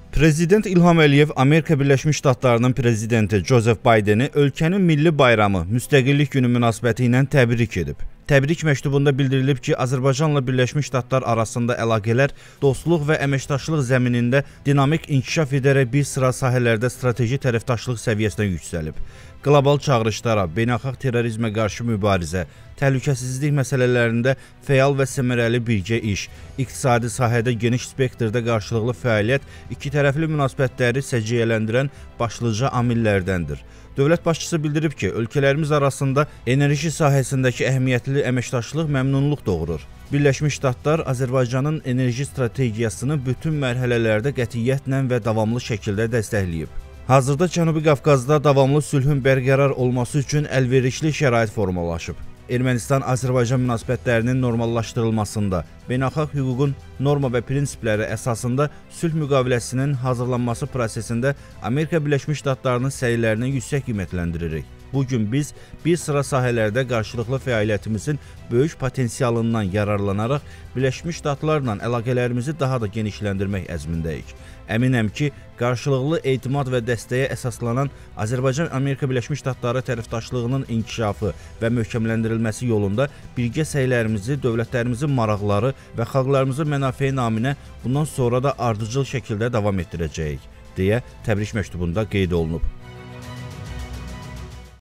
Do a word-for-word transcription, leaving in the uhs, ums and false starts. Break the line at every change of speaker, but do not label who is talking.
Prezident İlham Əliyev Amerika Birləşmiş Ştatlarının prezidenti Joseph Bideni ölkənin milli bayramı Müstəqillik Günü münasibəti ilə təbrik edib. Təbrik məktubunda bildirilib ki, Azərbaycanla Birləşmiş Ştatlar arasında əlaqələr dostluq və əməkdaşlıq zəminində dinamik inkişaf edərək bir sıra sahələrdə strateji tərəfdaşlıq səviyyəsinə yüksəlib. Qlobal çağırışlara, beynəlxalq terrorizmə qarşı mübarizə, təhlükəsizlik məsələlərində fəal və səmərəli birgə iş, iqtisadi sahədə geniş spektrdə qarşılıqlı fəaliyyət iki tərəfli münasibətləri səciyyələndirən başlıca amillərdəndir. Dövlət başçısı bildirib ki, ölkələrimiz arasında enerji sahəsindəki əhəmiyyətli əməkdaşlıq məmnunluq doğurur. Birləşmiş Ştatlar Azərbaycanın enerji strategiyasını bütün mərhələlərdə qətiyyətlə və davamlı şəkildə dəstəkləyib. Hazırda Cənubi Qafqazda davamlı sülhün bərqərar olması üçün əlverişli şərait formalaşıb. Ermənistan-Azərbaycan münasibətlərinin normallaşdırılmasında, beynəlxalq hüququn norma və prinsipləri əsasında sülh müqaviləsinin hazırlanması prosesində Amerika Birləşmiş Ştatlarının səylərini yüksək qiymətləndiririk. Bugün biz bir sıra sahələrdə qarşılıqlı fəaliyyətimizin böyük potensialından yararlanaraq Birləşmiş Ştatlarla əlaqələrimizi daha da genişləndirmək əzmindəyik. Əminəm ki, qarşılıqlı etimad və dəstəyə əsaslanan Azərbaycan-Amerika Birləşmiş Ştatları tərəfdaşlığının inkişafı və möhkəmləndirilməsi yolunda birgə səylərimizi, dövlətlərimizin maraqları və xalqlarımızın mənafeyi naminə bundan sonra da ardıcıl şəkildə davam etdirəcəyik, deyə təbrik məktubunda qeyd olunub.